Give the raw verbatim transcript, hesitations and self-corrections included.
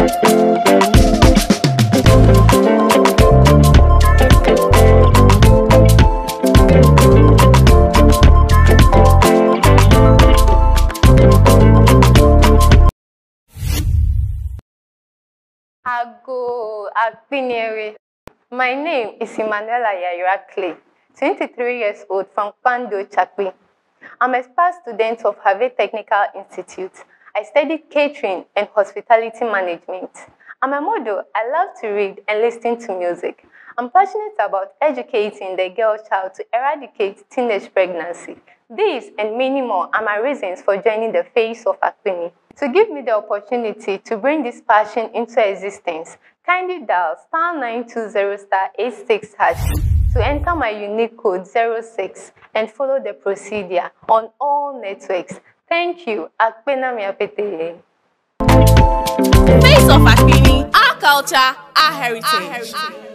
Ago Akpiniere. My name is Yayra Foa twenty-two, twenty-three years old from Kpando Tsakpe. I'm a spa student of Harvard Technical Institute. I studied catering and hospitality management. I'm a model. I love to read and listen to music. I'm passionate about educating the girl child to eradicate teenage pregnancy. These and many more are my reasons for joining the Face of Akpini. To give me the opportunity to bring this passion into existence, kindly dial star nine two zero star eight six hash to enter my unique code zero six and follow the procedure on all networks. Thank you. Akpena miapete. Face of Akpini, our culture, our heritage. Our heritage.